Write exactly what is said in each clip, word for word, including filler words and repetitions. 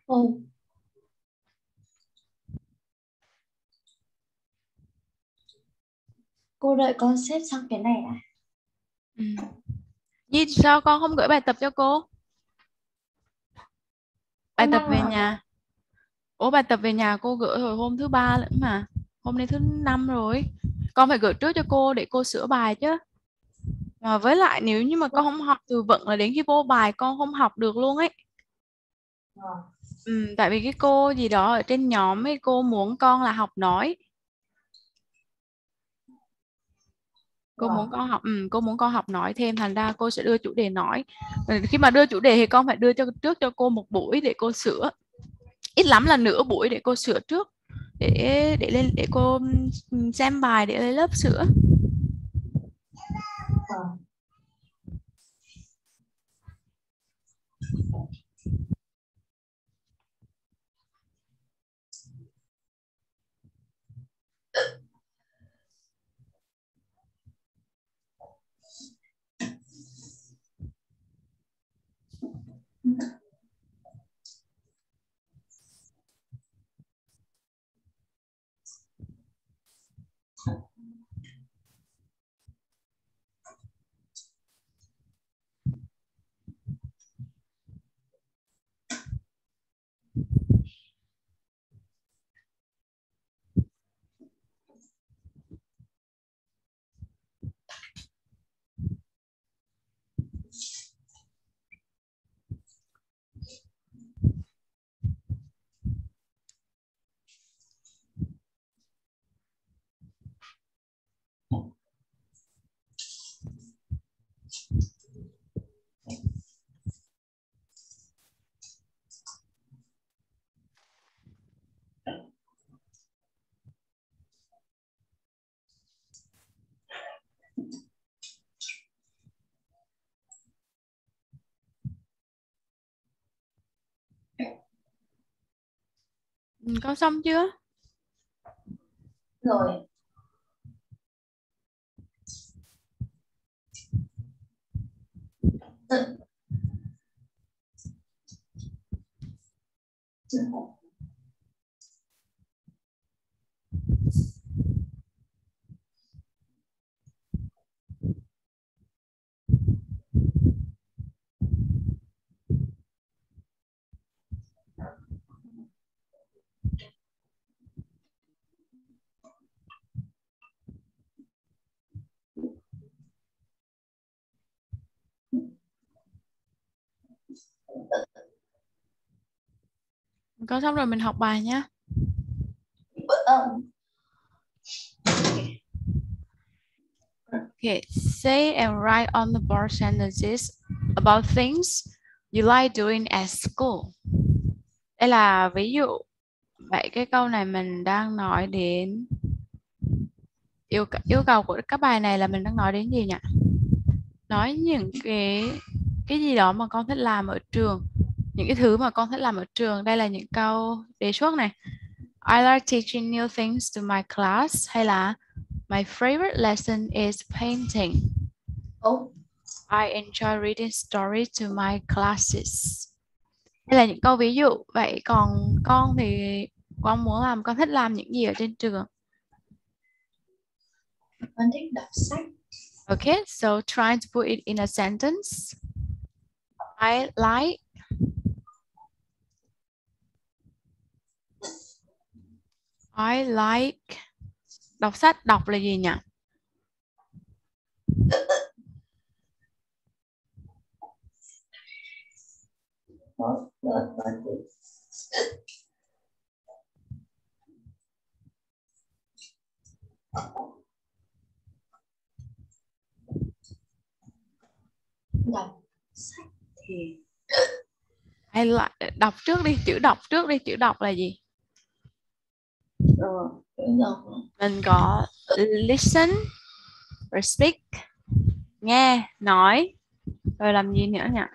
Ừ. Cô đợi con xếp xong cái này à? Ừ. Nhi sao con không gửi bài tập cho cô? Bài Con tập đang về làm mà. nhà. Ủa bài tập về nhà cô gửi hồi hôm thứ ba lẫn mà. Hôm nay thứ năm rồi. Con phải gửi trước cho cô để cô sửa bài chứ. Mà với lại nếu như mà con không học từ vựng là đến khi vô bài con không học được luôn ấy. Ờ. Ừ, tại vì cái cô gì đó ở trên nhóm ấy cô muốn con là học nói. Cô muốn Ờ. con học ừ, cô muốn con học nói thêm thành ra cô sẽ đưa chủ đề nói. Rồi khi mà đưa chủ đề thì con phải đưa cho trước cho cô một buổi để cô sửa. Ít lắm là nửa buổi để cô sửa trước để để lên để cô ừm, xem bài để lên lớp sửa. Ờ. Ừ, con xong chưa? Rồi. Ừ. Con xong rồi mình học bài nhá. Ờ. Okay, say and write on the board sentences about things you like doing at school. Đây là ví dụ. Vậy cái câu này mình đang nói đến yêu yêu cầu của các bài này là mình đang nói đến gì nhỉ? Nói những cái cái gì đó mà con thích làm ở trường, những cái thứ mà con thích làm ở trường. Đây là những câu đề xuất này. I like teaching new things to my class, hay là my favorite lesson is painting. Ồ. I enjoy reading stories to my classes. Đây là những câu ví dụ. Vậy còn con thì con muốn làm, con thích làm những gì ở trên trường? Con thích đọc sách. Okay, so try to put it in a sentence. I like I like đọc sách. Đọc là gì nhỉ? Đó. Đó. Đó. Đọc sách thì I like đọc trước đi, chữ đọc trước đi, chữ đọc là gì? ờ đọc. Mình có listen, rồi speak, nghe, nói, rồi làm gì nữa nhỉ?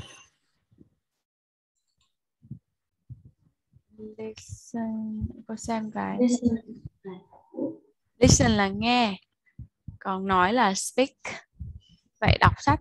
Listen, cô xem cái. Listen. Listen là nghe, còn nói là speak. Vậy đọc sách.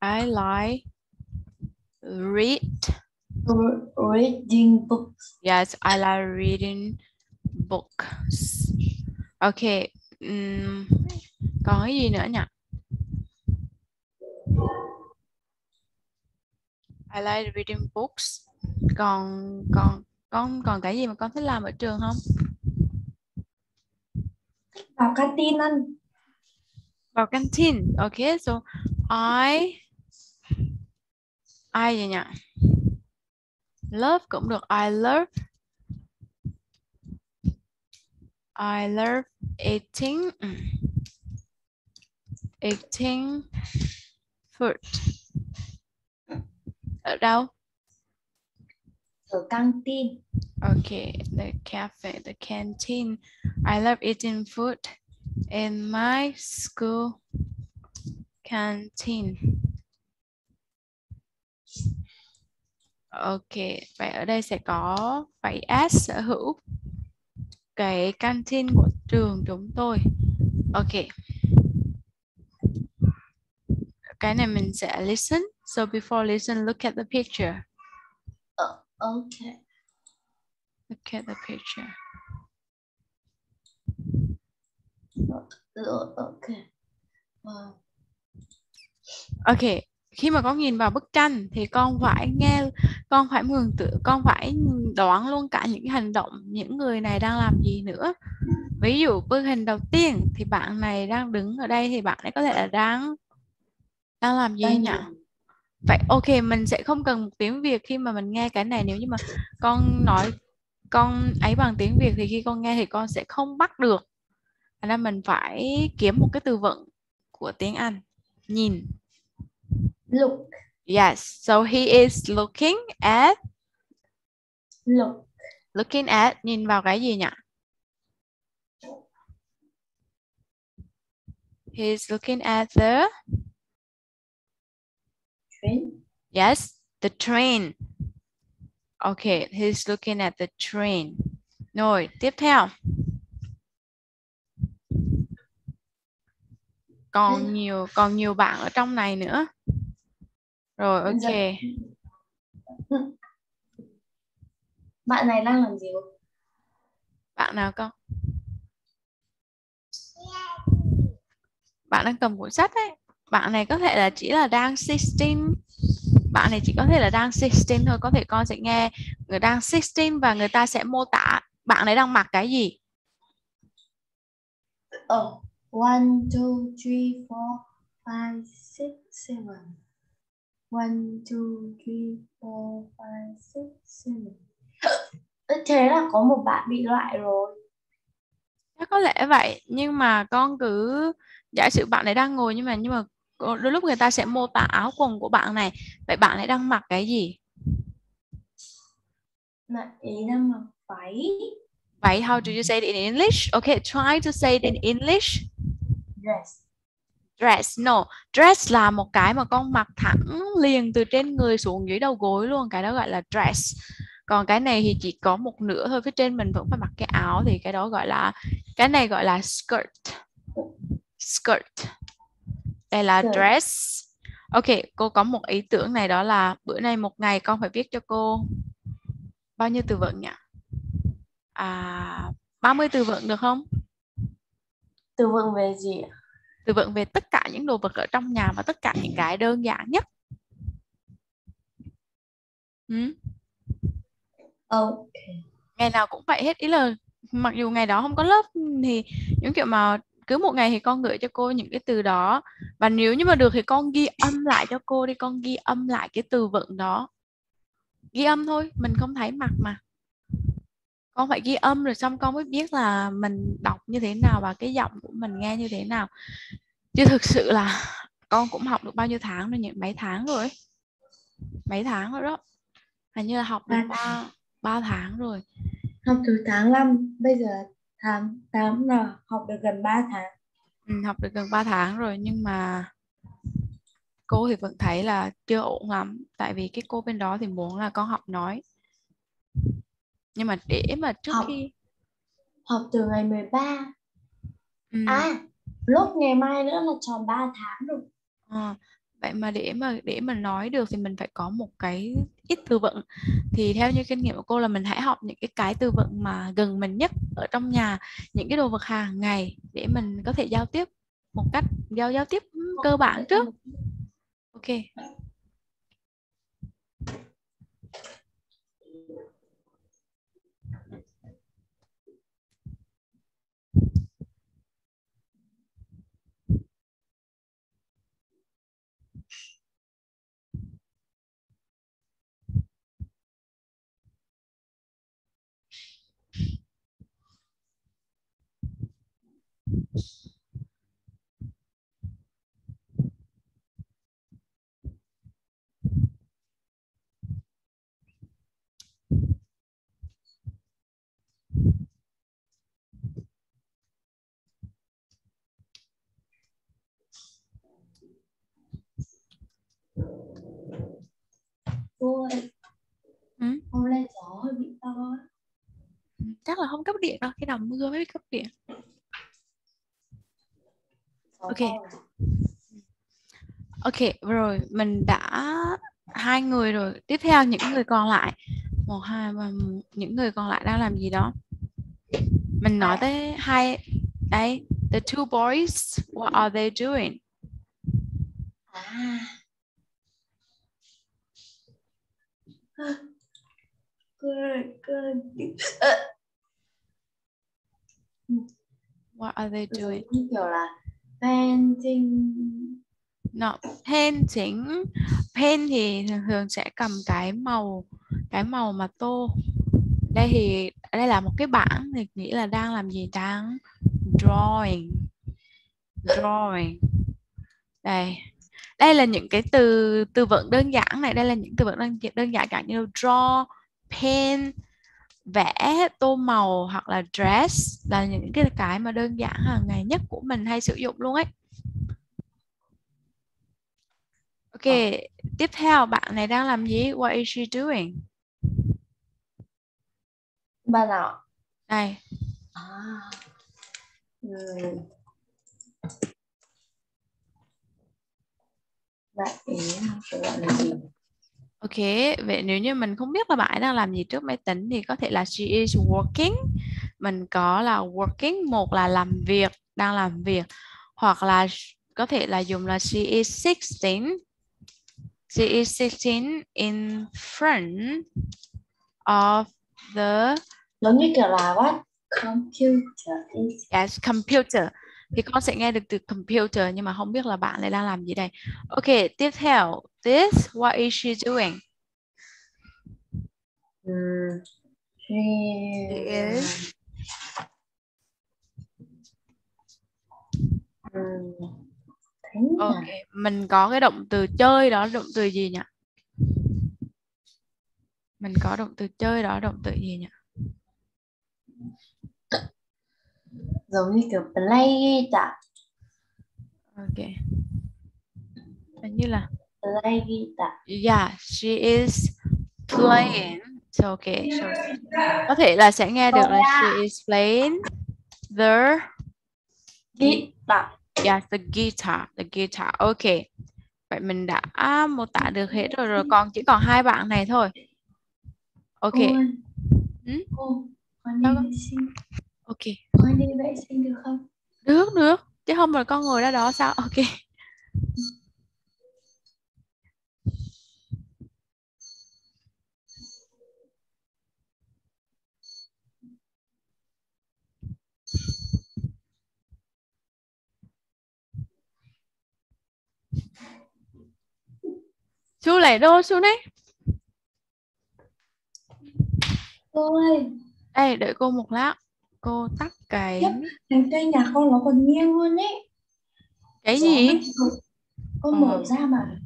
I like read. Reading books. Yes, I like reading books. Okay. Um, còn cái gì nữa nhỉ? I like reading books. Còn còn con còn cái gì mà con thích làm ở trường không? Vào canteen ăn. Vào canteen. Okay, so I I gì nhỉ? Love cũng được. I love I love eating eating food. Ở đâu? Ở canteen. Okay, the cafe, the canteen. I love eating food in my school canteen. Ok, vậy ở đây sẽ có phải as sở hữu cái canteen của trường chúng tôi. Ok. Cái này mình sẽ listen. So before listen, look at the picture. Uh, okay. Look at the picture. Uh, okay. Uh. Ok, khi mà con nhìn vào bức tranh thì con phải nghe, con phải mường tượng, con phải đoán luôn cả những hành động những người này đang làm gì nữa. Ví dụ bức hình đầu tiên thì bạn này đang đứng ở đây thì bạn ấy có thể là đang đang làm gì nhỉ? Vậy ok, mình sẽ không cần một tiếng Việt khi mà mình nghe cái này. Nếu như mà con nói con ấy bằng tiếng Việt thì khi con nghe thì con sẽ không bắt được. Thành ra mình phải kiếm một cái từ vựng của tiếng Anh. Nhìn. Look. Yes, so he is looking at. Look. Looking at, nhìn vào cái gì nhỉ? He's looking at the train. Yes, the train. Okay, he's looking at the train. Rồi, tiếp theo. Còn nhiều còn nhiều bạn ở trong này nữa. Rồi, ok. Bạn này đang làm gì? Bạn nào con? Bạn đang cầm cuốn sách ấy. Bạn này có thể là chỉ là đang sitting. Bạn này chỉ có thể là đang sitting thôi. Có thể con sẽ nghe người đang sitting và người ta sẽ mô tả bạn ấy đang mặc cái gì. Oh, one, two, three, four, five, six, seven. One, two, three, four, five, six, seven. Thế là có một bạn bị loại rồi. Chắc có lẽ vậy, nhưng mà con cứ giả sử bạn ấy đang ngồi nhưng mà nhưng mà đôi lúc người ta sẽ mô tả áo quần của bạn này. Vậy bạn ấy đang mặc cái gì? Bạn ấy đang mặc váy. Vậy how do you say it in English? Okay, try to say it in English. Dress. Dress, no. Dress là một cái mà con mặc thẳng liền từ trên người xuống dưới đầu gối luôn. Cái đó gọi là dress. Còn cái này thì chỉ có một nửa thôi. Phía trên mình vẫn phải mặc cái áo. Thì cái đó gọi là, cái này gọi là skirt. Skirt. Đây là Skirt. dress. Ok, cô có một ý tưởng này, đó là bữa nay một ngày con phải viết cho cô bao nhiêu từ vựng nhỉ? À, ba mươi từ vựng được không? Từ vựng về gì ạ? Từ vựng về tất cả những đồ vật ở trong nhà và tất cả những cái đơn giản nhất. Ừ. Ok. Ngày nào cũng vậy hết, ý là mặc dù ngày đó không có lớp thì những kiểu mà cứ một ngày thì con gửi cho cô những cái từ đó, và nếu như mà được thì con ghi âm lại cho cô đi, con ghi âm lại cái từ vựng đó. Ghi âm thôi, mình không thấy mặt mà. Con phải ghi âm rồi xong con mới biết là mình đọc như thế nào và cái giọng của mình nghe như thế nào. Chứ thực sự là con cũng học được bao nhiêu tháng rồi, những mấy tháng rồi ấy. Mấy tháng rồi đó. Hình như là học được ba ba tháng rồi. Học từ tháng năm, bây giờ tháng tám là học được gần ba tháng. Ừ, học được gần ba tháng rồi, nhưng mà cô thì vẫn thấy là chưa ổn lắm. Tại vì cái cô bên đó thì muốn là con học nói. Nhưng mà để mà trước học, khi học từ ngày mười ba. ừ. À, lúc ngày mai nữa là tròn ba tháng rồi. À, Vậy mà để mà để mà nói được thì mình phải có một cái ít từ vựng. Thì theo như kinh nghiệm của cô là mình hãy học những cái cái từ vựng mà gần mình nhất ở trong nhà, những cái đồ vật hàng ngày để mình có thể giao tiếp một cách giao giao tiếp cơ bản trước. Ok. Cô ơi, Ừ. hôm nay gió hơi bị to á. Chắc là không cấp điện đâu, khi nào mưa mới cấp điện. Gió Ok. to à? Ok, rồi mình đã hai người rồi. Tiếp theo những người còn lại, một hai ba những người còn lại đang làm gì đó. Mình nói tới hai đây, the two boys, what are they doing? À. Good, good. What are they doing? Như kiểu là painting. No, painting. Paint thì thường thường sẽ cầm cái màu cái màu mà tô. Đây thì đây là một cái bảng thì nghĩ là đang làm gì, đang drawing. Drawing. Đây. Đây là những cái từ từ vựng đơn giản này, đây là những từ vựng đơn đơn giản chẳng như draw, paint, vẽ, tô màu hoặc là dress, là những cái cái mà đơn giản hàng ngày nhất của mình hay sử dụng luôn ấy. Ok, tiếp theo bạn này đang làm gì? What is she doing? Bạn nào? Đây. À. Ừ. Bạn ấy sẽ gọi là gì? Ok, vậy nếu như mình không biết là bạn ấy đang làm gì trước máy tính thì có thể là she is working. Mình có là working, một là làm việc, đang làm việc, hoặc là có thể là dùng là she is sixteen. She is sitting in front of the Giống như kiểu là what? Computer is. yes, computer. Thì con sẽ nghe được từ computer nhưng mà không biết là bạn lại đang làm gì đây. Ok, tiếp theo. This, what is she doing? Ừ. She She is ừ. Thế ok, à? mình có cái động từ chơi đó, động từ gì nhỉ? Mình có động từ chơi đó, động từ gì nhỉ? Giống như kiểu play guitar. Ok. Hình như là Play guitar. yeah, she is playing. So okay, so có thể là sẽ nghe được là she is playing the Guitar. yeah, the guitar, the guitar. Ok. Vậy mình đã mô tả được hết rồi, rồi còn chỉ còn hai bạn này thôi. Ok. Cô ơi, Ừ? cô, con đi Sao vệ con? sinh. Ok. Con đi vệ sinh được không? Được, được. Chứ không rồi con ngồi ra đó sao? Ok. Su lại đô su đấy. Cô ơi, Đây, đợi cô một lát. Cô tắt khiếp, cái cánh cây nhà con nó còn nghiêng luôn ấy. cái Gió gì? mạnh cực. Con Ờ. mở ra mà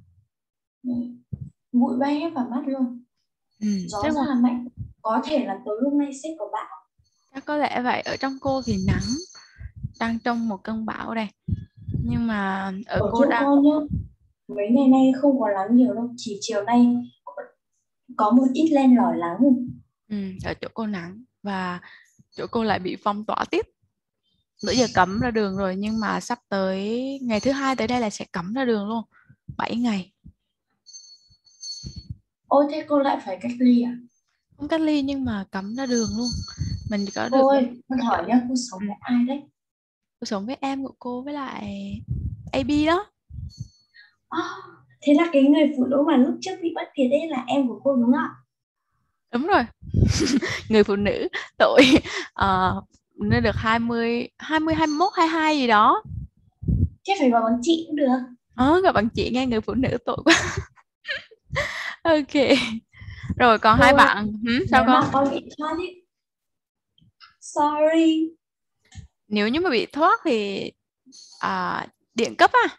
bụi bay hết vào mắt luôn. Ừ, Gió chắc rất là là mạnh. Có thể là tối hôm nay sẽ có bão. chắc có lẽ vậy. Ở trong cô thì nắng, đang trong một cơn bão đây. Nhưng mà ở Ở cô chỗ đang con nhá, mấy ngày nay không có nắng nhiều đâu. Chỉ chiều nay có một ít len lỏi nắng. ừ, ở chỗ cô nắng và chỗ cô lại bị phong tỏa tiếp. Bữa giờ cấm ra đường rồi nhưng mà sắp tới ngày thứ hai tới đây là sẽ cấm ra đường luôn. bảy ngày. Ôi thế cô lại phải cách ly à? Không cách ly nhưng mà cấm ra đường luôn. Mình có được Cô đến ơi, con hỏi nhá, cô sống ừ. với ai đấy? Cô sống với em của cô với lại a bê đó. À, thế là cái người phụ nữ mà lúc trước bị bắt kia đấy là em của cô đúng không ạ? Đúng rồi. Người phụ nữ tuổi uh, nên được hai mươi, hai mươi, hai mươi mốt, hai mươi hai gì đó. Chứ phải bảo bằng chị cũng được. Ờ, gặp bạn chị nghe người phụ nữ tội quá. Ok. Rồi còn hai Cô ơi, bạn. Hử, sao nếu con? mà con bị thoát ý, sorry. Nếu như mà bị thoát thì à, điện cấp à?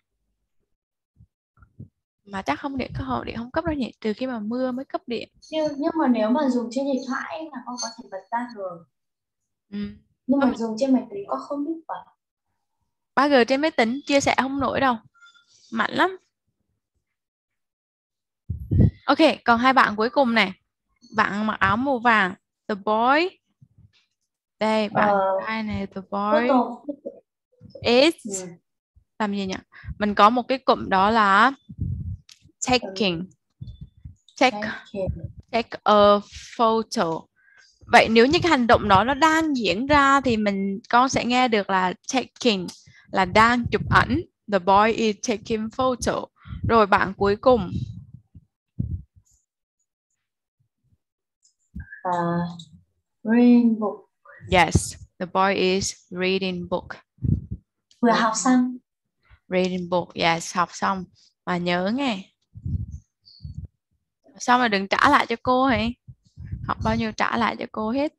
Mà chắc không điện không điện không cấp đâu nhỉ, trừ khi mà mưa mới cấp điện. Nhưng, nhưng mà nếu mà dùng trên điện thoại ấy, là con có thể bật ra thường. Ừ. Nhưng Không, mà dùng trên máy tính con không biết bật. ba G trên máy tính chia sẻ không nổi đâu, mạnh lắm. Ok, còn hai bạn cuối cùng này, bạn mặc áo màu vàng, the boy. Đây bạn Ờ, trai này, the boy photo. is Ừ. làm gì nhỉ? Mình có một cái cụm đó là taking, Um, take checking. take a photo. Vậy nếu như cái hành động đó nó đang diễn ra thì mình con sẽ nghe được là taking là đang chụp ảnh. The boy is taking photo. Rồi bạn cuối cùng. Uh, reading book. Yes, the boy is reading book. Vừa học Reading, xong. reading book. Yes, học xong. Mà nhớ nghe. Sao mà đừng trả lại cho cô hả? Học bao nhiêu trả lại cho cô hết.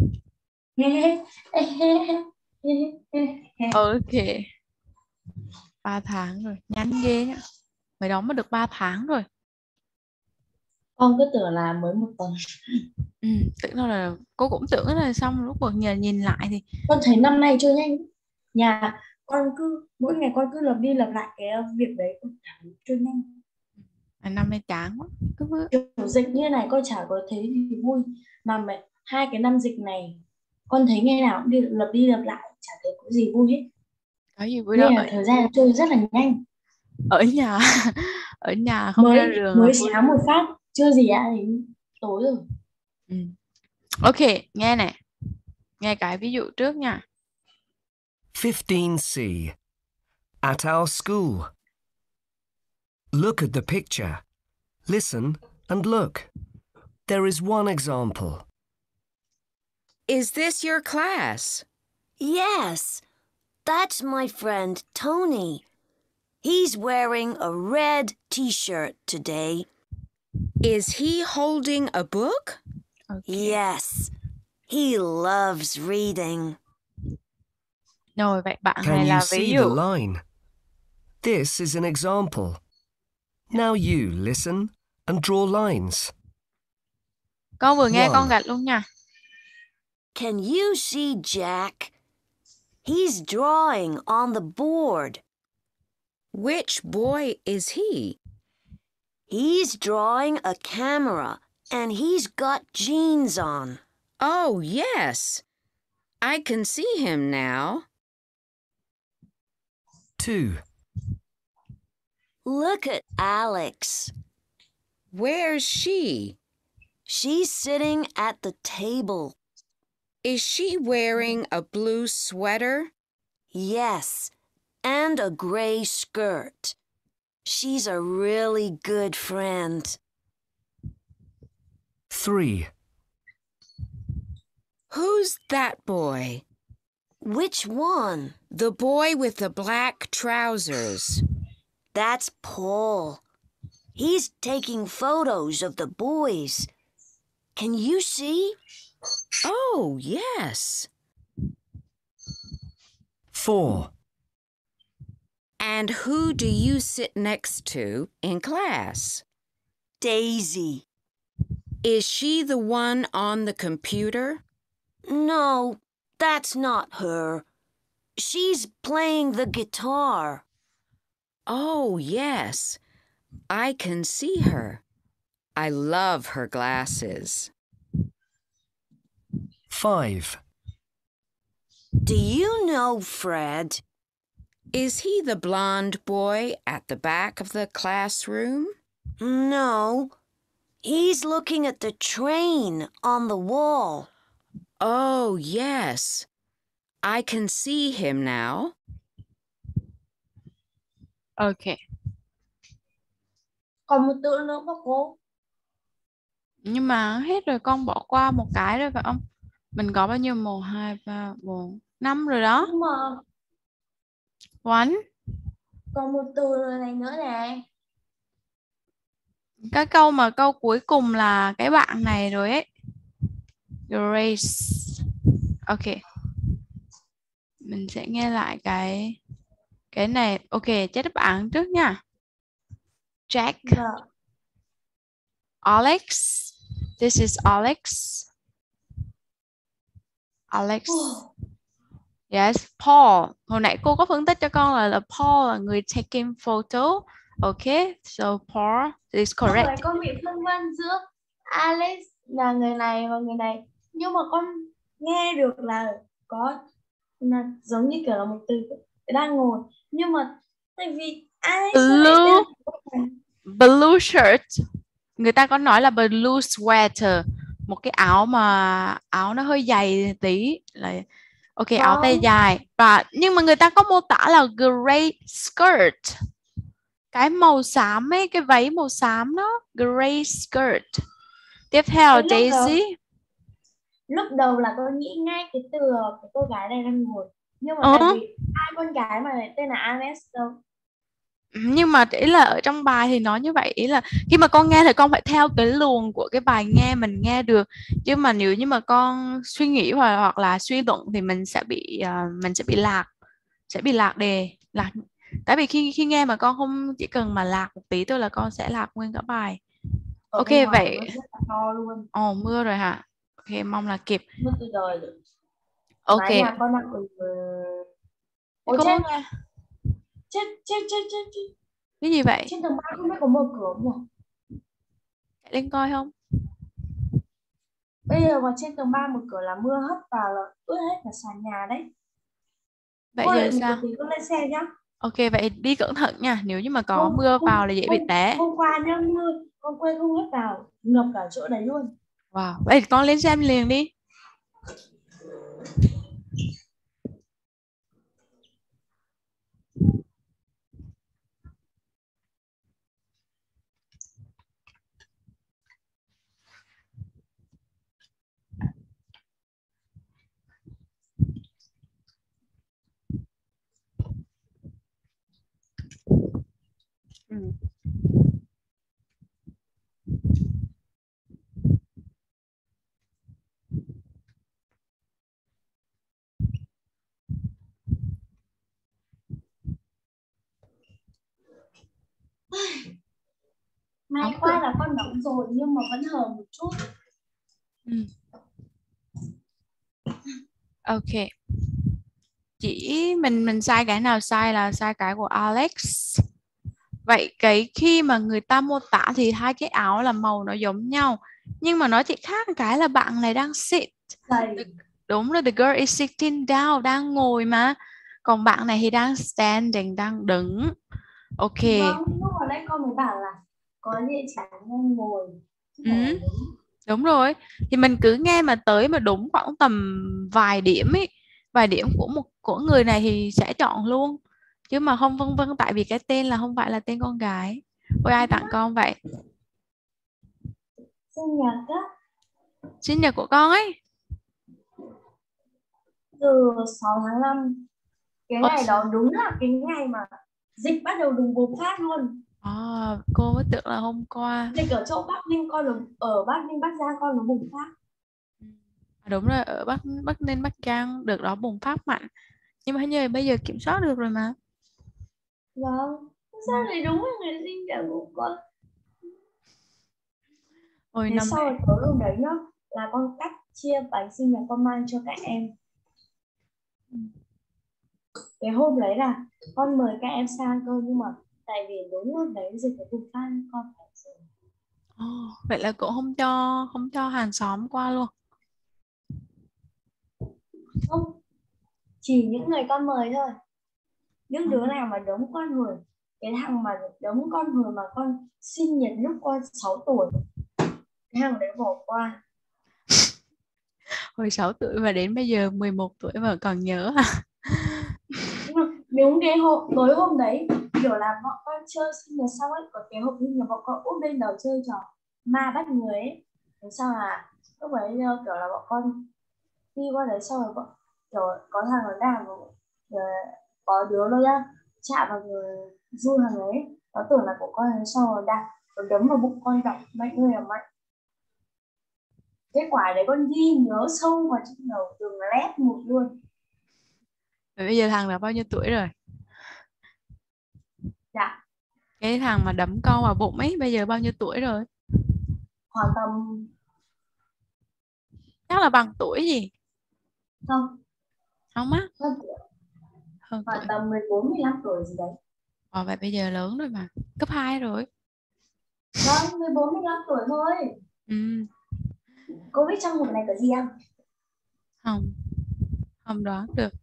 Ok. ba tháng rồi. Nhanh ghê nhá. Mới đó mới được ba tháng rồi. Con cứ tưởng là mới một tuần. Ừ, tưởng đâu là cô cũng tưởng là xong lúc mà nhìn, nhìn lại thì Con thấy năm nay trôi nhanh. Nhà con cứ mỗi ngày con cứ lặp đi lặp lại cái việc đấy, con thấy trôi nhanh. à, năm nay chán quá. Cứ Kiểu dịch như này con chả có thấy gì vui, mà mẹ hai cái năm dịch này con thấy ngày nào cũng đi lặp đi lặp lại chả thấy có gì vui hết, có gì vui đâu, nên ở là thời gian trôi rất là nhanh. ở nhà ở nhà không ra mới đường là mới vui sáng lắm. một phát chưa gì đã đến tối rồi. Ừ. Ok, nghe nè, nghe cái ví dụ trước nha. fifteen C. At our school. Look at the picture. Listen and look. There is one example. Is this your class? Yes, that's my friend Tony. He's wearing a red t-shirt today. Is he holding a book? Okay. Yes, he loves reading. Rồi vậy bạn Can này you là ví see the dụ. line? This is an example. Now you listen and draw lines. Con vừa nghe con One. gạch luôn nha. Can you see Jack? He's drawing on the board. Which boy is he? He's drawing a camera and he's got jeans on. Oh, yes. I can see him now. Two. Look at Alex. Where's she? She's sitting at the table. Is she wearing a blue sweater? Yes, and a gray skirt. She's a really good friend. Three. Who's that boy? Which one? The boy with the black trousers. That's Paul. He's taking photos of the boys. Can you see? Oh, yes. Four. And who do you sit next to in class? Daisy. Is she the one on the computer? No, that's not her. She's playing the guitar. Oh, yes. I can see her. I love her glasses. Five. Do you know Fred? Is he the blonde boy at the back of the classroom? No, he's looking at the train on the wall. Oh, yes. I can see him now. Ok. Còn một từ nữa mà cô. Nhưng mà hết rồi, con bỏ qua một cái rồi phải không? Mình có bao nhiêu? Một, hai, ba, bốn, năm rồi đó. Nhưng mà One. còn một từ này nữa nè. Cái câu mà câu cuối cùng là cái bạn này rồi ấy. Grace. Ok. Mình sẽ nghe lại cái cái này. Ok, chết đáp án trước nha. Jack. Vâng. Alex. This is Alex. Alex. Oh. Yes, Paul. Hồi nãy cô có phân tích cho con là, là Paul là người taking photo. Okay, so Paul is Lúc correct. đấy con bị phân vân giữa Alex là người này và người này. Nhưng mà con nghe được là có là giống như kiểu là một từ đang ngồi. Nhưng mà tại vì Alex Blue, lại blue shirt. Người ta có nói là blue sweater. Một cái áo mà áo nó hơi dày tí. Là ok, áo tay dài. Và nhưng mà người ta có mô tả là gray skirt. Cái màu xám ấy, cái váy màu xám đó, gray skirt. Tiếp theo lúc Daisy. đầu, lúc đầu là tôi nghĩ ngay cái từ cái cô gái này đang ngồi. Nhưng mà ờ. tại vì ai con gái mà lại tên là Alex đâu. Nhưng mà ý là ở trong bài thì nói như vậy, ý là khi mà con nghe thì con phải theo cái luồng của cái bài nghe mình nghe được, chứ mà nếu như mà con suy nghĩ hoặc hoặc là suy luận thì mình sẽ bị uh, mình sẽ bị lạc sẽ bị lạc đề lạc tại vì khi khi nghe mà con không chỉ cần mà lạc một tí thôi là con sẽ lạc nguyên cả bài. Ở Ok vậy rất là to luôn. ồ oh, mưa rồi hả? Ok, mong là kịp. Mưa từ đời rồi. Ok. Mái nhà con đang ở ôi Cô chết. nghe. chết chết chết chết chết Cái gì vậy? trên tầng ba không biết có mở cửa không nhỉ? Chạy lên coi không? Bây giờ mà trên tầng ba mở cửa là mưa hất vào là ướt hết cả sàn nhà đấy. Vậy Cô giờ đợi một sao? tí con lên xe nhá. Ok vậy đi cẩn thận nha, nếu như mà có Hôm, mưa hôm, vào là dễ bị hôm, té. hôm qua nhá mưa con quên không hất vào, ngập cả chỗ đấy luôn. Wow, vậy thì con lên xem liền đi. Ừ. May Đóng quá cửa. là con đóng rồi nhưng mà vẫn hờ một chút. Ừ. Ok. Chỉ mình mình sai cái nào sai là sai cái của Alex. Vậy cái khi mà người ta mô tả thì hai cái áo là màu nó giống nhau, nhưng mà nó chỉ khác cái là bạn này đang sit. Thầy. Đúng rồi, the girl is sitting down, đang ngồi mà. Còn bạn này thì đang standing, đang đứng. Ok. Vâng, lúc ở đây con mới bảo là có địa chỉ đang ngồi. Ừ. Đúng rồi. Thì mình cứ nghe mà tới mà đúng khoảng tầm vài điểm ấy, vài điểm của một của người này thì sẽ chọn luôn. Chứ mà không vân vân tại vì cái tên là không phải là tên con gái. Ôi ai tặng con vậy? Sinh nhật á. Sinh nhật của con ấy. Từ sáu tháng năm. Cái Ôi, ngày đó đúng là cái ngày mà dịch bắt đầu bùng bùng phát luôn. à, cô mới tưởng là hôm qua. Dịch ở chỗ Bắc Ninh con nó, ở Bắc Ninh Bắc Giang con nó bùng phát. À, đúng rồi, ở Bắc Bắc Ninh Bắc Giang được đó bùng phát mạnh. Nhưng mà hình như bây giờ kiểm soát được rồi mà. Vâng. Sao lại đúng là ngày sinh nhật của con? Ôi Thế năm sau rồi tối hôm đấy nhá, là con cắt chia bánh sinh nhật con mang cho các em. Cái hôm đấy là con mời các em sang cơ, nhưng mà tại vì đúng hôm đấy dịch nó bùng phát con phải dự. oh, vậy là cũng không cho không cho hàng xóm qua luôn. Không, chỉ những người con mời thôi. những đứa nào mà đống con hồi, cái thằng mà đống con hồi mà con sinh nhật lúc con sáu tuổi, cái thằng đấy bỏ qua. Hồi sáu tuổi mà đến bây giờ mười một tuổi mà còn nhớ à? Đúng cái hôm tối hôm đấy kiểu là bọn con chơi sinh nhật xong ấy, có cái hộp sinh nhật bọn con úp lên đầu chơi trò ma bắt người ấy. Thế sao là lúc ấy kiểu là bọn con đi qua đấy xong rồi bọn kiểu có thằng nó đang có đứa nó ra chạm vào người run thằng ấy, nó tưởng là của con ấy, xong rồi đạp nó đấm vào bụng con đập mạnh người là mạnh. Kết quả đấy con ghi nhớ sâu vào trong đầu từng lét một luôn. Vậy bây giờ thằng là bao nhiêu tuổi rồi? Dạ Cái thằng mà đấm con vào bụng ấy bây giờ bao nhiêu tuổi rồi? khoảng tầm Chắc là bằng tuổi gì? không Không á? hơn Hơn khoảng tuổi. tầm mười bốn mười lăm tuổi gì đấy. Ờ, vậy bây giờ lớn rồi mà. Cấp hai rồi. Vâng, mười bốn mười lăm tuổi thôi. Ừ. Cô biết trong hộp này có gì không? Không. Không đoán được.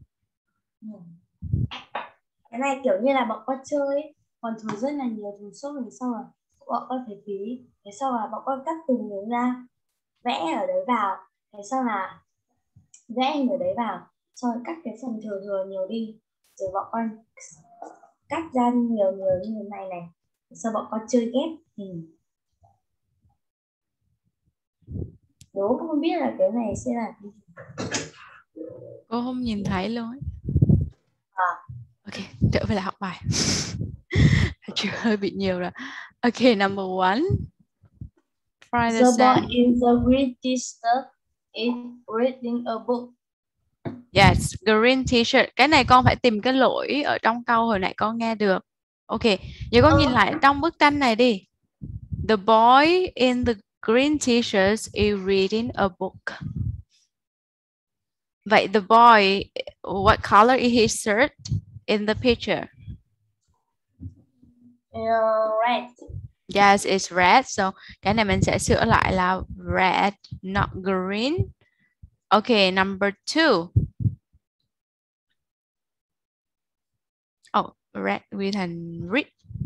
Cái này kiểu như là bọn con chơi, còn thùng rất là nhiều thùng xốp, thì sau là bọn con phải phí. Thế sau là bọn con cắt từng miếng ra, vẽ ở đấy vào. Thế sau là vẽ hình ở đấy vào, sau rồi cắt cái phần thừa thừa nhiều đi, rồi bọn con cắt ra nhiều nhiều như thế này này. Sau bọn con chơi ghép hình. Đố không biết là cái này sẽ là cái gì. Cô không nhìn thấy luôn ấy. À. Ok, trở về lại học bài. Chưa hơi bị nhiều rồi. Ok, number one. Try the The boy same. in the green t-shirt is reading a book. Yes, green t-shirt. Cái này con phải tìm cái lỗi ở trong câu hồi nãy con nghe được. Ok, giờ con nhìn lại trong bức tranh này đi. The boy in the green t-shirt is reading a book. Vậy the boy, what color is his shirt in the picture? Uh, red. Yes, it's red. So cái này mình sẽ sửa lại là red, not green. Okay, number two. Oh, red with thành red.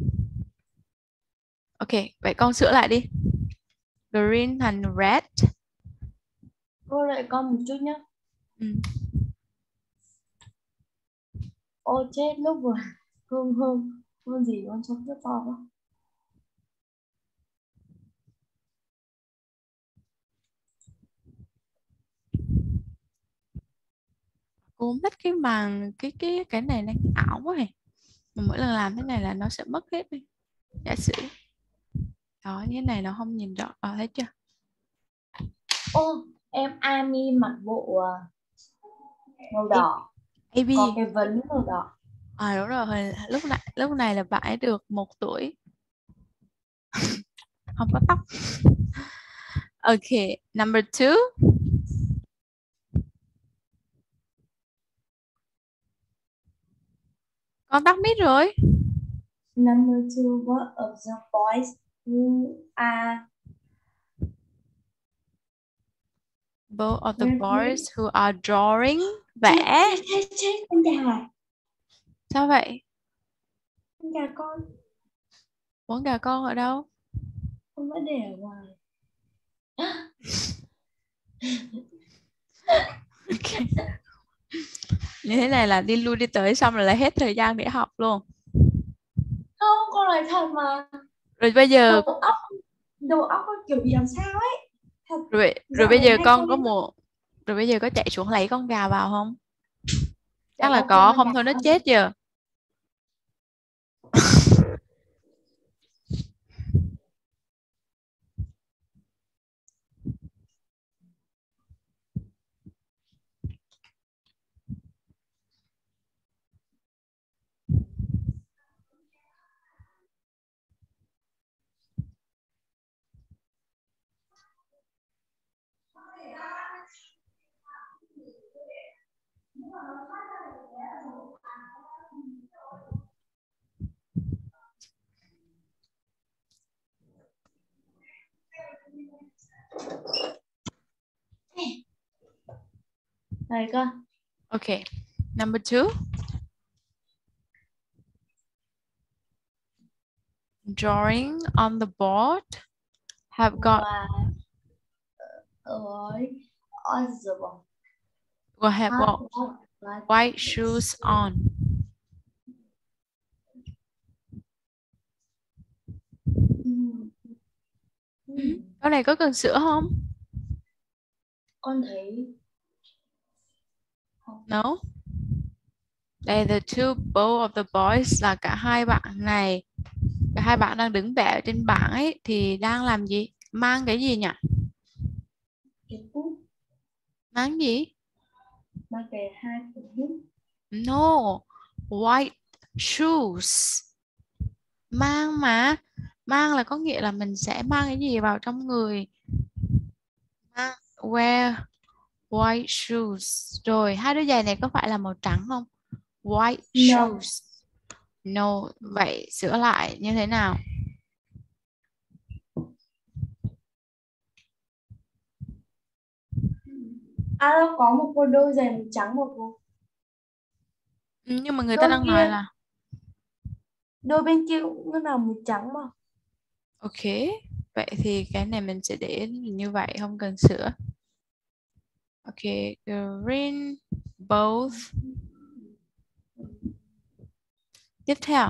Ok, vậy con sửa lại đi. Green thành red. Cô đợi con một chút nhé. Ừ. Ô chết, lúc vừa hôm hôm hôm gì con chấm rất to quá. Cô không thích cái màn cái cái cái này nó ảo quá này. Mà mỗi lần làm thế này là nó sẽ mất hết đi. Giả sử đó, như thế này nó không nhìn rõ, à, thấy chưa? Ô, em Ami mặc bộ uh, màu đỏ, a bê. có cái vấn màu đỏ. À đúng rồi, hồi, lúc này lúc này là bạn ấy được một tuổi. Không có tóc. Ok, number two. Con tắt mic rồi. Number two, what of the boys who are Both of the Very boys who are drawing, vẽ. chết chết chết con gà, Sao vậy? con gà con Muốn gà con ở đâu? con vẫn để ở ngoài. Okay. Như thế này là đi lui đi tới xong rồi là hết thời gian để học luôn. Không, con nói thật mà. Rồi bây giờ đầu óc đầu óc con kiểu bị làm sao ấy thật. rồi rồi bây giờ con có một rồi bây giờ có chạy xuống lấy con gà vào không? Chắc là có, không thôi nó chết giờ. Này con. Okay, number two. drawing on the board have got Và ở on the board. will have Have got got white shoes on. Ừm. Ừm. Câu này có cần sửa không? Con thấy No. Đây, the two both of the boys là cả hai bạn này. Cả hai bạn đang đứng vẽ trên bảng ấy thì đang làm gì? Mang cái gì nhỉ? cái bút Mang gì? mang cái hai cái bút. No. White shoes. Mang mà. Mang là có nghĩa là mình sẽ mang cái gì vào trong người. Mang. Wear white shoes. Rồi, hai đôi giày này có phải là màu trắng không? White No. shoes. No. Vậy sửa lại như thế nào? À, nó có một cô đôi giày màu trắng một cô. Ừ, nhưng mà người ta Đôi đang kia. nói là Đôi bên kia cũng là màu trắng mà. ok. Vậy thì cái này mình sẽ để như vậy, không cần sửa. Ok, green both. Tiếp theo.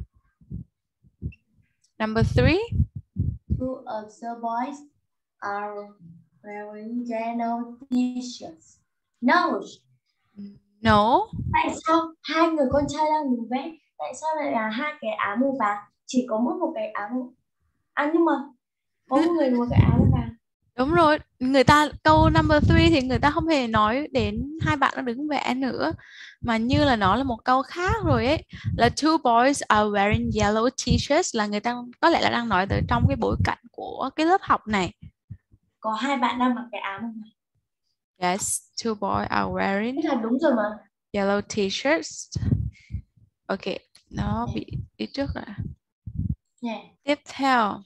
Number three. Two of the boys are wearing yellow t-shirts. No. No. Tại sao hai người con trai đang đứng vẽ? Tại sao lại là hai cái áo màu vàng? Chỉ có mỗi một cái áo màu... À nhưng mà có một người một cái áo màu vàng. Đúng rồi, người ta câu number three thì người ta không hề nói đến hai bạn đang đứng vẽ nữa, mà như là nó là một câu khác rồi ấy, là two boys are wearing yellow t-shirts, là người ta có lẽ là đang nói tới trong cái bối cảnh của cái lớp học này. Có hai bạn đang mặc cái áo màu vàng. Yes, two boys are wearing Thế là đúng rồi mà. yellow t-shirts. Ok, nó bị đi trước rồi. Yeah. Tiếp theo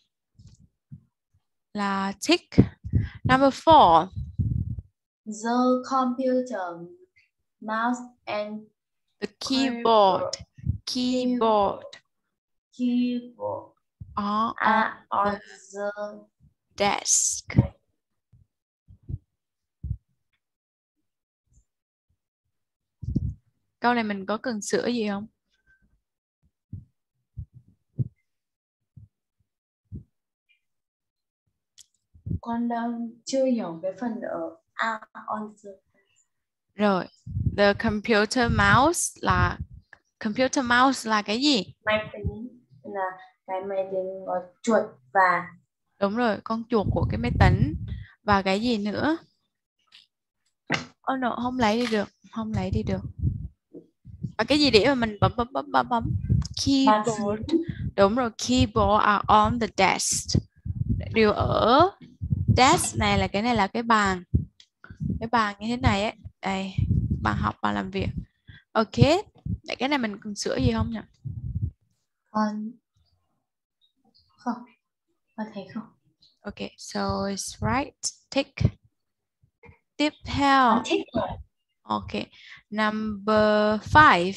là tick. Number four. The computer, mouse and The keyboard. Keyboard. Keyboard Are are on on the desk. Câu này mình có cần sửa gì không? con đang chưa hiểu cái phần ở are on the. Rồi, the computer mouse là computer mouse là cái gì? Máy tính là cái máy tính có chuột và Đúng rồi, con chuột của cái máy tính. Và cái gì nữa? Oh no, không lấy đi được, không lấy đi được. Và cái gì để mà mình bấm bấm bấm bấm bấm? Keyboard. Đúng rồi, keyboard are on the desk. Điều ở desk này là cái này là cái bàn. Cái bàn như thế này ấy. Đây, bàn học, bàn làm việc. Ok, vậy cái này mình cần sửa gì không nhỉ? con không, con thấy không? Ok, so it's right. Tick. Tiếp theo. Con thích rồi. Ok, number five.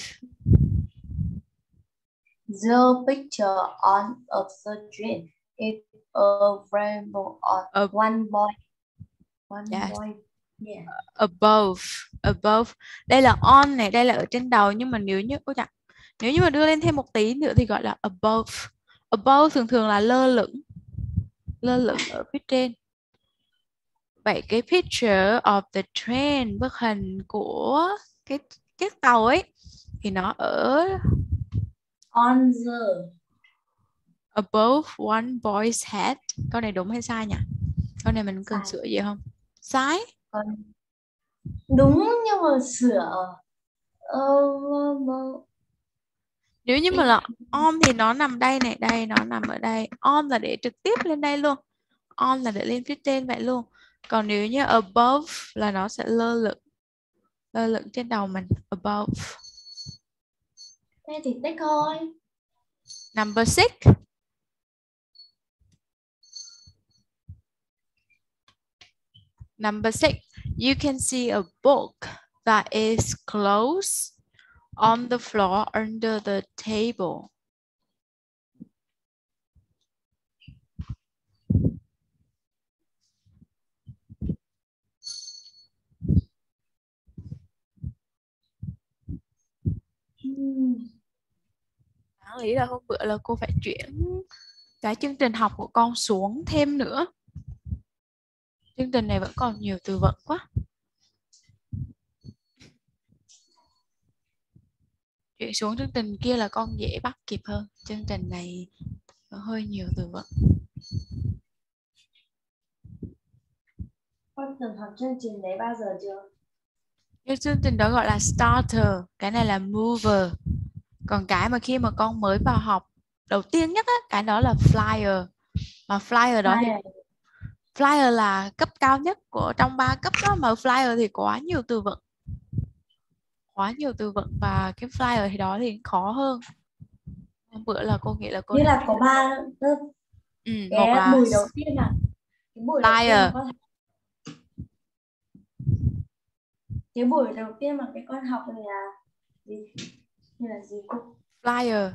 The picture on of the dream is available on A- one boy. One Yes. boy. Yeah. Above. Above. Đây là on này, đây là ở trên đầu, nhưng mà nếu như ôi chà, nếu như mà đưa lên thêm một tí nữa thì gọi là above. Above thường thường là lơ lửng. Lơ lửng ở phía trên. Vậy cái picture of the train, bức hình của cái chiếc tàu ấy, thì nó ở On the. above one boy's head. Câu này đúng hay sai nhỉ? Câu này mình cần Sai. sửa gì không? Sai. Con đúng nhưng mà sửa ờ, uh, Nếu như mà là on thì nó nằm đây này, đây nó nằm ở đây. On là để trực tiếp lên đây luôn. On là để lên phía trên vậy luôn. Còn nếu như above là nó sẽ lơ lửng. Lơ lửng trên đầu mình. Above. thế thì tích thôi. Number six. Number six. You can see a book that is closed on the floor under the table. đáng lý là hôm bữa là cô phải chuyển cái chương trình học của con xuống thêm nữa. Chương trình này vẫn còn nhiều từ vựng quá. Chuyển xuống chương trình kia là con dễ bắt kịp hơn. Chương trình này nó hơi nhiều từ vựng. Con từng học chương trình đấy bao giờ chưa? Cái chương trình đó gọi là starter, cái này là mover. Còn cái mà khi mà con mới vào học đầu tiên nhất á, cái đó là flyer. Mà flyer đó thì Flyer. flyer là cấp cao nhất của trong ba cấp đó, mà flyer thì quá nhiều từ vựng. Quá nhiều từ vựng và cái flyer thì đó thì khó hơn. Hôm bữa là cô nghĩ là cô Như nên là có ba lớp. ừ, một Cái là buổi đầu tiên là cái buổi đầu tiên flyer, mà con cái buổi đầu tiên mà cái con học này là gì? Như là gì cô? flyer.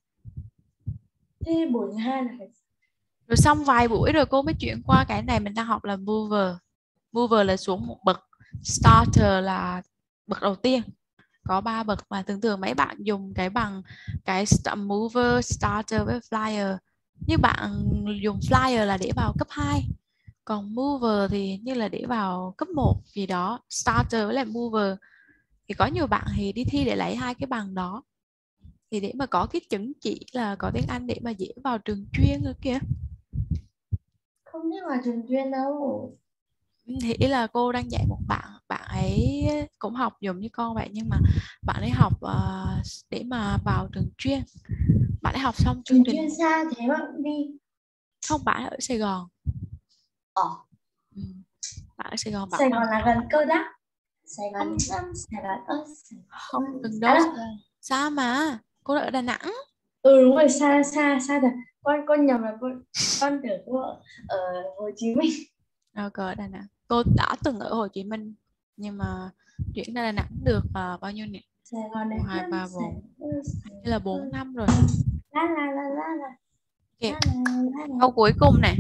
Thế buổi thứ hai là phải Rồi xong vài buổi rồi cô mới chuyển qua cái này mình đang học là mover. Mover là xuống một bậc. Starter là bậc đầu tiên. Có ba bậc mà thường thường mấy bạn dùng cái bằng cái mover, starter với flyer. Như bạn dùng flyer là để vào cấp hai. Còn mover thì như là để vào cấp một gì đó. Starter với lại mover. Thì có nhiều bạn thì đi thi để lấy hai cái bằng đó. Thì để mà có cái chứng chỉ là có tiếng Anh để mà dễ vào trường chuyên nữa kìa. không biết là trường chuyên đâu. Thì ý là cô đang dạy một bạn, bạn ấy cũng học giống như con vậy, nhưng mà bạn ấy học uh, để mà vào trường chuyên. Bạn ấy học xong chương Trường trình chuyên xa thế mà cũng đi. không, bạn ở Sài Gòn. Ờ. Ừ. Bạn ở Sài Gòn, bạn Sài không Gòn là gần Cơ Đắc. Sài Gòn không, năm Sài Gòn ơ Sài không Gòn. gần À đó, đâu. xa, xa mà cô ở Đà Nẵng. Ừ đúng rồi, xa xa xa thật. Con con nhầm là con con tưởng cô ở, ở Hồ Chí Minh. Ok, ở Đà Nẵng. Cô đã từng ở Hồ Chí Minh nhưng mà chuyển ra Đà Nẵng được uh, bao nhiêu nè? Sài Gòn Một này hai năm ba Sài bốn, Gòn Sài đây là bốn Gòn. năm rồi. La la la la la. Okay. La la la la. Câu cuối cùng nè.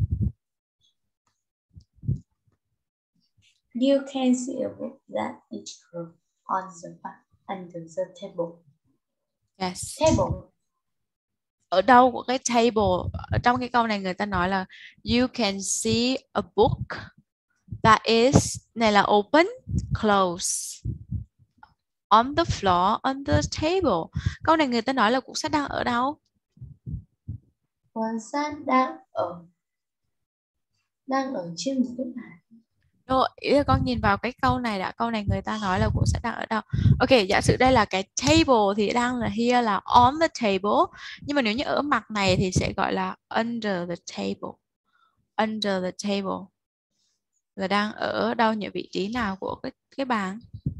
You can see a book that is on the back under the table. Yes. Table. Ở đâu của cái table? Ở trong cái câu này người ta nói là you can see a book that is, này là open, close, on the floor, on the table. Câu này người ta nói là cuốn sách đang ở đâu? Cuốn sách đang ở đang ở trên một cái bàn. Rồi, ý là con nhìn vào cái câu này đã, câu này người ta nói là cuốn sách đang ở đâu. Ok, giả sử đây là cái table thì đang là here là on the table. Nhưng mà nếu như ở mặt này thì sẽ gọi là under the table. Under the table. Là đang ở đâu, những vị trí nào của cái, cái bàn?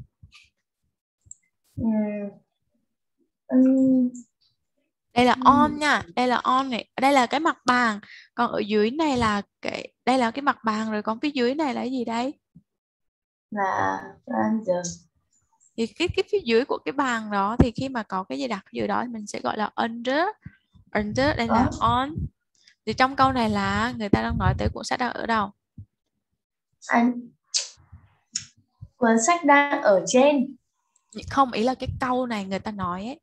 Uhm. Uhm. Đây là on nha, đây là on này, đây là cái mặt bàn. Còn ở dưới này là cái, đây là cái mặt bàn rồi, còn phía dưới này là cái gì đây? Là under. Thì cái cái phía dưới của cái bàn đó thì khi mà có cái gì đặt dưới đó thì mình sẽ gọi là under. Under đây là on. Thì trong câu này là người ta đang nói tới cuốn sách đang ở đâu? Anh cuốn sách đang ở trên. Không, ý là cái câu này người ta nói ấy.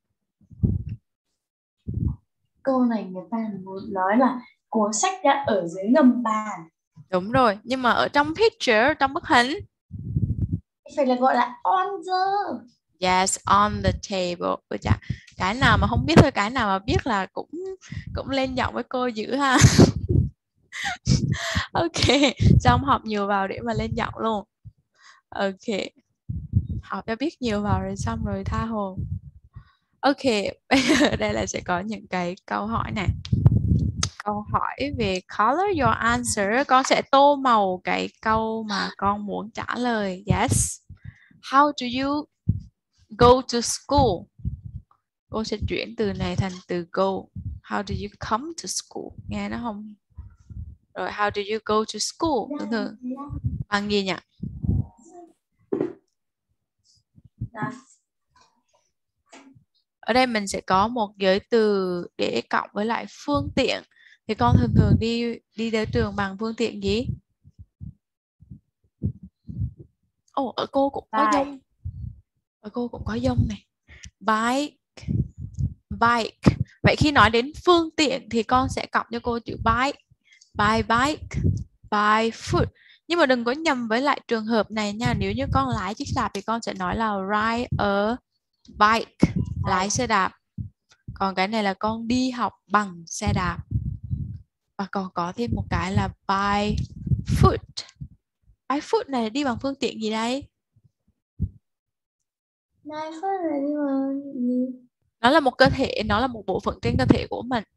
Câu này người ta muốn nói là cuốn sách đã ở dưới gầm bàn. Đúng rồi, nhưng mà ở trong picture, trong bức hình phải là gọi là on the. Yes, on the table. Ôi chà, cái nào mà không biết thôi, cái nào mà biết là cũng cũng lên giọng với cô dữ ha. Ok, xong học nhiều vào để mà lên giọng luôn. Ok, học cho biết nhiều vào rồi xong rồi tha hồ. Ok, bây giờ đây là sẽ có những cái câu hỏi nè. Câu hỏi về color your answer. Con sẽ tô màu cái câu mà con muốn trả lời. Yes. How do you go to school? Cô sẽ chuyển từ này thành từ go. How do you come to school? Nghe nó không? Rồi, how do you go to school? Thường thường bằng gì nhỉ? Ở đây mình sẽ có một giới từ để cộng với lại phương tiện. Thì con thường thường đi đi đến trường bằng phương tiện gì? Ồ, oh, ở cô cũng có dông. Ở cô cũng có dông này. Bike. Bike. Vậy khi nói đến phương tiện thì con sẽ cộng cho cô chữ bike. By bike, by foot. Nhưng mà đừng có nhầm với lại trường hợp này nha. Nếu như con lái chiếc xe đạp thì con sẽ nói là ride a bike, lái xe đạp. Còn cái này là con đi học bằng xe đạp. Và còn có thêm một cái là by foot. By foot này đi bằng phương tiện gì đây? Này phát là đi bằng gì? Nó là một cơ thể, nó là một bộ phận trên cơ thể của mình.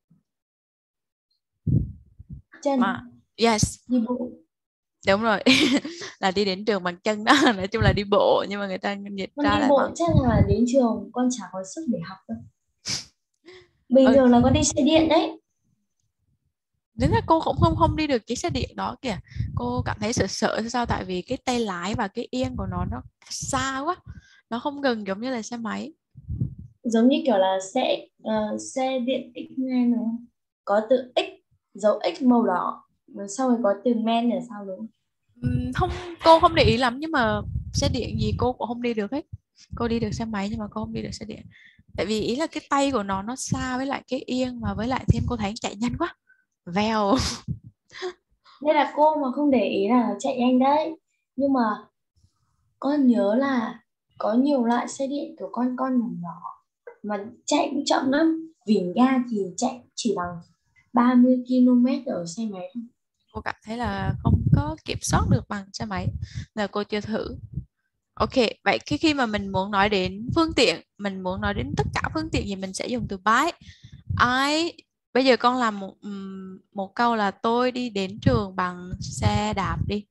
Chân. Mà, yes. Đi bộ. Đúng rồi. Là đi đến trường bằng chân đó. Nói chung là đi bộ, nhưng mà người ta dịch Con ra đi là bộ bằng... chắc là đến trường con chả có sức để học đâu. Bình Ừ. thường là con đi xe điện đấy. Đến là cô cũng không không đi được chiếc xe điện đó kìa. Cô cảm thấy sợ sợ sao, tại vì cái tay lái và cái yên của nó nó xa quá. Nó không gần giống như là xe máy. Giống như kiểu là xe uh, xe điện X men đúng không? Có từ X, dấu X màu đỏ, rồi sau rồi có từ men ở sau đúng không? Uhm, không, cô không để ý lắm, nhưng mà xe điện gì cô cũng không đi được hết. Cô đi được xe máy nhưng mà cô không đi được xe điện. Tại vì ý là cái tay của nó nó xa với lại cái yên, mà với lại thêm cô thấy chạy nhanh quá. Vèo. Nên là cô mà không để ý là chạy nhanh đấy. Nhưng mà con nhớ là có nhiều loại xe điện của con con nhỏ nhỏ mà chạy cũng chậm lắm. Vỉn ga thì chạy chỉ bằng ba mươi ki lô mét ở xe máy thôi. Cô cảm thấy là không có kiểm soát được bằng xe máy, là cô chưa thử. Ok, vậy khi khi mà mình muốn nói đến phương tiện, mình muốn nói đến tất cả phương tiện thì mình sẽ dùng từ bike. I, bây giờ con làm một một câu là tôi đi đến trường bằng xe đạp đi.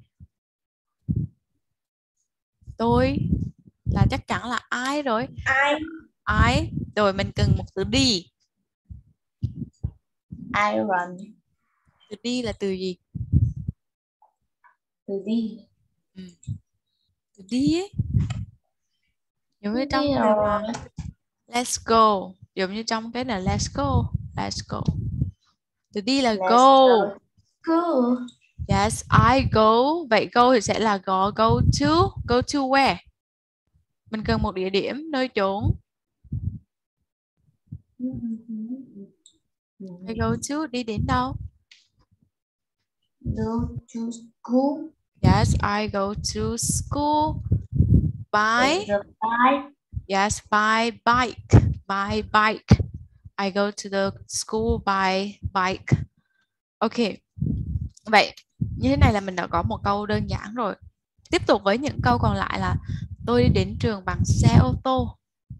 Tôi là chắc chắn là I rồi. I. I, rồi mình cần một từ đi. I run. Từ đi là từ gì? Từ đi. Ừ. Từ đi ấy. Giống như trong Đi từ rồi. let's go, giống như trong cái là let's go, let's go. Từ đi là Let's go. go. Go. Yes, I go. Vậy go thì sẽ là go, go to. Go to where? Mình cần một địa điểm, nơi chốn. I go to, đi đến đâu? Go to school. Yes, I go to school by, The bike. yes, by bike. By bike. I go to the school by bike. Ok. Vậy như thế này là mình đã có một câu đơn giản rồi. Tiếp tục với những câu còn lại là tôi đi đến trường bằng xe ô tô.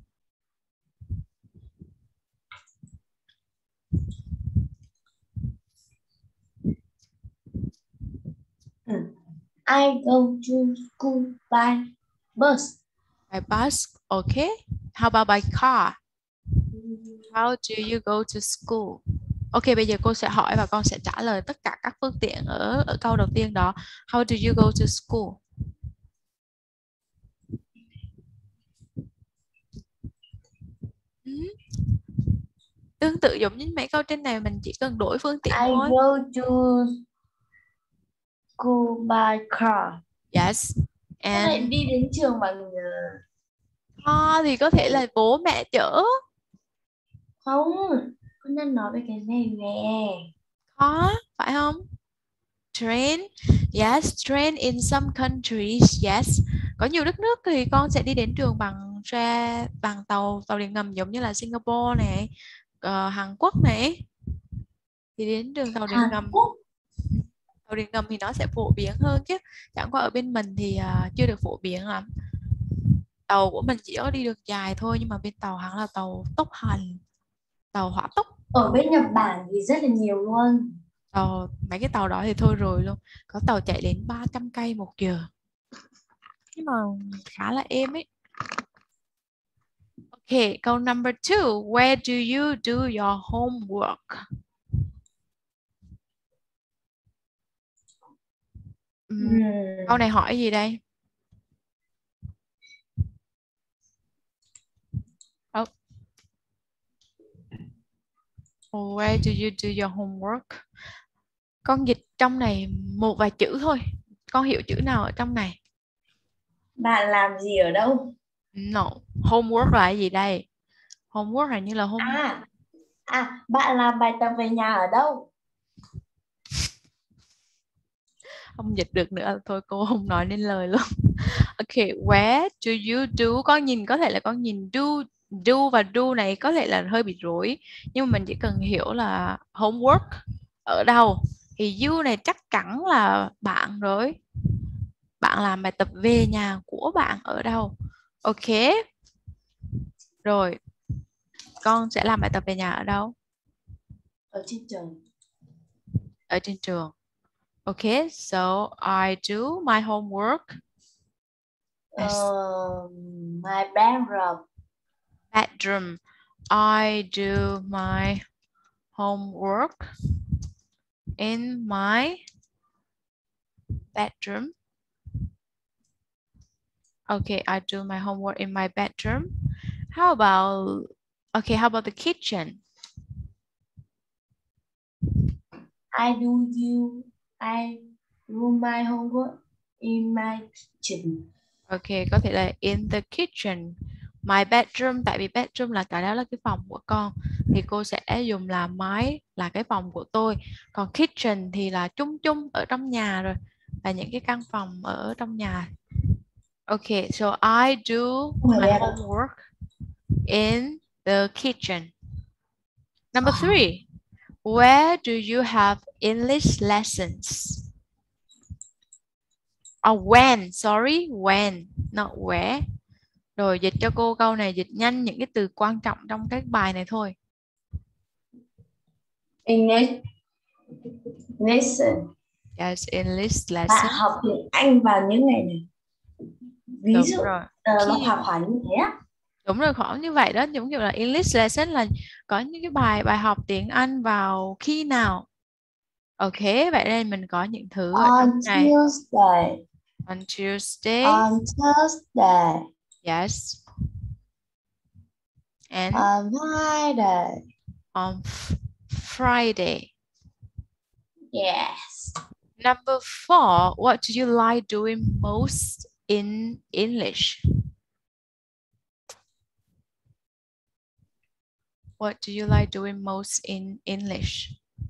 I go to school by bus. By bus, okay. How about by car? How do you go to school? Ok, bây giờ cô sẽ hỏi và con sẽ trả lời tất cả các phương tiện ở ở câu đầu tiên đó. How do you go to school? Ừ. Tương tự giống như mấy câu trên này, mình chỉ cần đổi phương tiện I thôi. go to school by car. Yes. And lại And đi đến trường bằng car thì có thể là bố mẹ chở. không, con đang nói về cái này nè. Car, phải không? Train, yes, train in some countries, yes. Có nhiều đất nước thì con sẽ đi đến trường bằng xe, bằng tàu, tàu điện ngầm, giống như là Singapore này, uh, Hàn Quốc này. Thì đến trường tàu điện Hàn ngầm, Quốc. tàu điện ngầm thì nó sẽ phổ biến hơn chứ. Chẳng qua ở bên mình thì uh, chưa được phổ biến lắm. Tàu của mình chỉ có đi được dài thôi, nhưng mà bên tàu hẳn là tàu tốc hành, tàu hỏa tốc. Ở bên Nhật Bản thì rất là nhiều luôn. Tàu, mấy cái tàu đó thì thôi rồi luôn. Có tàu chạy đến ba trăm cây một giờ. Nhưng mà khá là êm ấy. Ok, câu number two. Where do you do your homework? Uhm, Hmm. Câu này hỏi gì đây? Oh. Where do you do your homework? Con dịch trong này một vài chữ thôi. Con hiểu chữ nào ở trong này? Bạn làm gì ở đâu? No. Homework là gì đây? Homework là như là home... À, À, bạn làm bài tập về nhà ở đâu? Không dịch được nữa thôi, cô không nói nên lời luôn. Ok, where do you do? Con nhìn có thể là con nhìn do, do và do này có thể là hơi bị rối, nhưng mà mình chỉ cần hiểu là homework ở đâu thì you này chắc chắn là bạn rồi. Bạn làm bài tập về nhà của bạn ở đâu? Ok. Rồi, con sẽ làm bài tập về nhà ở đâu? Ở trên trường. Ở trên trường. Ok, so I do my homework at Uh, my bedroom. bedroom. I do my homework in my bedroom. Okay, I do my homework in my bedroom. How about, okay, how about the kitchen? I do you. I do my homework in my kitchen. Okay, có thể là in the kitchen. My bedroom, tại vì bedroom là tại đó là cái phòng của con, thì cô sẽ dùng là my là cái phòng của tôi. Còn kitchen thì là chung chung ở trong nhà rồi, là những cái căn phòng ở trong nhà. Okay, so I do my homework in the kitchen. Number three, where do you have English lessons? Oh, when, sorry, when, not where. Rồi dịch cho cô câu này, dịch nhanh những cái từ quan trọng trong cái bài này thôi. English lesson. Yes, English lesson. Bạn học tiếng Anh vào những ngày này. Ví Đúng dụ rồi. uh, học hỏi như thế á. Đúng rồi, khoảng như vậy đó, giống như là English lesson là có những cái bài bài học tiếng Anh vào khi nào. Ok, vậy nên mình có những thứ ở On trong này. Tuesday. On Tuesday. On Thursday. Yes. And on Friday. On Friday. Yes. Number four, what do you like doing most in English? What do you like doing most in English?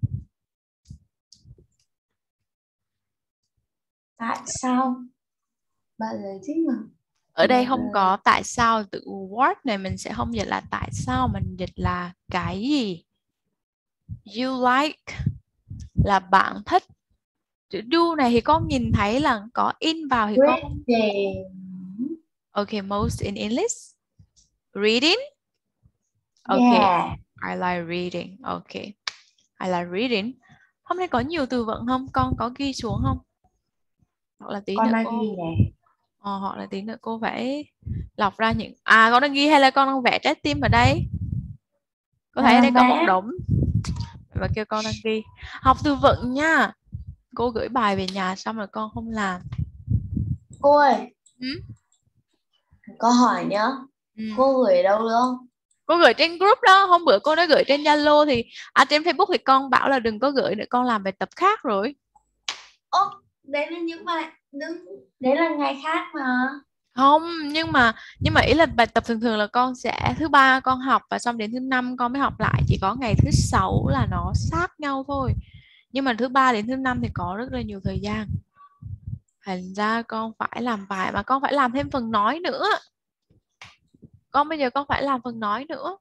Tại sao? Bạn giải thích mà. Ở đây không có tại sao, từ what này mình sẽ không dịch là tại sao, mình dịch là cái gì. You like là bạn thích. Chữ do này thì con nhìn thấy là có in vào thì con. Reading. Okay, most in English. Reading. Okay, Yeah. I like reading. Okay, I like reading. Hôm nay có nhiều từ vựng không? Con có ghi xuống không? Hoặc là tí Con nữa đang cô. ghi này. Ờ, hoặc là tí nữa cô phải lọc ra những. À, con đang ghi hay là con đang vẽ trái tim ở đây? Có thấy ở đây có một đống và kêu con đăng ký. Học từ vựng nha. Cô gửi bài về nhà xong rồi con không làm. Cô ơi. Ừ? Câu hỏi nhá. Ừ. Cô gửi ở đâu không? Cô gửi trên group đó. Hôm bữa cô đã gửi trên Zalo thì à, trên Facebook thì con bảo là đừng có gửi nữa, con làm bài tập khác rồi. Ồ, đấy là những bài đấy là ngày khác mà. Không, nhưng mà nhưng mà ý là bài tập thường thường là con sẽ thứ ba con học và xong đến thứ năm con mới học lại, chỉ có ngày thứ sáu là nó sát nhau thôi. Nhưng mà thứ ba đến thứ năm thì có rất là nhiều thời gian. Thành ra con phải làm bài mà con phải làm thêm phần nói nữa. Con bây giờ con phải làm phần nói nữa.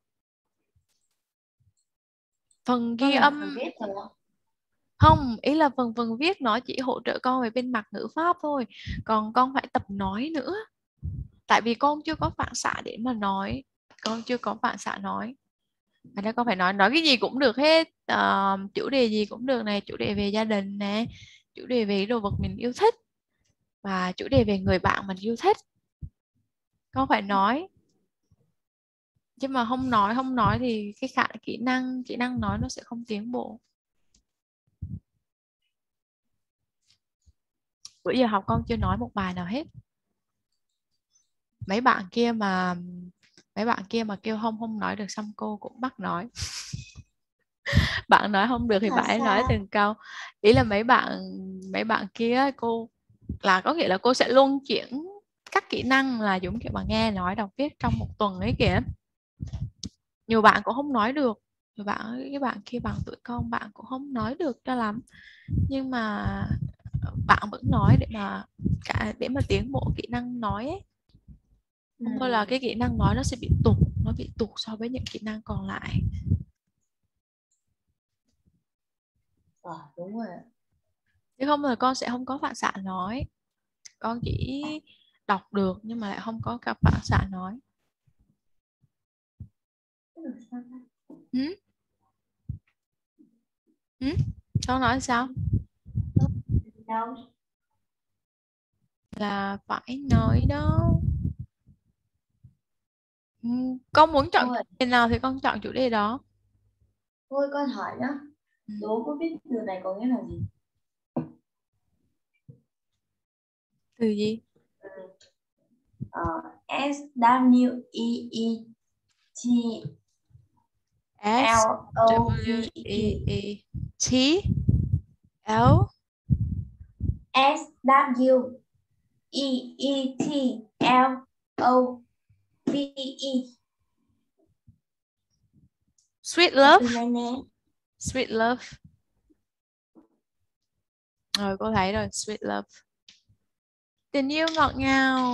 Phần ghi âm không, ý là phần phần viết nó chỉ hỗ trợ con về bên mặt ngữ pháp thôi. Còn con phải tập nói nữa. Tại vì con chưa có phản xạ để mà nói. Con chưa có phản xạ nói. Thành ra con phải nói nói cái gì cũng được hết. Uh, chủ đề gì cũng được này, chủ đề về gia đình nè, chủ đề về đồ vật mình yêu thích, và chủ đề về người bạn mình yêu thích. Con phải nói. Chứ mà không nói không nói thì cái khả kỹ năng kỹ năng nói nó sẽ không tiến bộ. Bữa giờ học con chưa nói một bài nào hết. Mấy bạn kia mà mấy bạn kia mà kêu không không nói được xong cô cũng bắt nói. Bạn nói không được thì bạn nói từng câu. Ý là mấy bạn mấy bạn kia cô là có nghĩa là cô sẽ luân chuyển các kỹ năng, là giống kiểu mà nghe nói đọc viết trong một tuần ấy kìa. Nhiều bạn cũng không nói được Rồi bạn cái bạn kia bằng tuổi con, bạn cũng không nói được cho lắm, nhưng mà bạn vẫn nói để mà cả để mà tiến bộ kỹ năng nói ấy. Không thôi là cái kỹ năng nói nó sẽ bị tụt, nó bị tụt so với những kỹ năng còn lại. Ờ, đúng rồi. Chứ không là con sẽ không có phản xạ nói. Con chỉ đọc được nhưng mà lại không có cả phản xạ nói. Ừ? Ừ? Con nói sao? Đâu? Là phải nói đó. Ừ, con muốn chọn Thôi, chủ đề nào thì con chọn chủ đề đó. thôi con hỏi nhá. Ừ. Đố có biết từ này có nghĩa là gì? Từ gì? Ờ, S W E E T S L O V W E. E E T L S W E E T L O V E. Sweet Là love. từ này nè. Sweet love. Rồi cô thấy rồi, sweet love. Tình yêu ngọt ngào.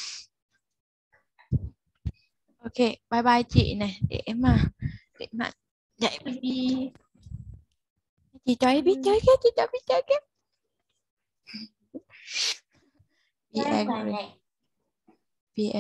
Ok, bye bye chị này, để mà để mà dạy baby. Chị cho em biết chơi cái, chị cho biết chơi cái. Be Bye bye angry. này. Be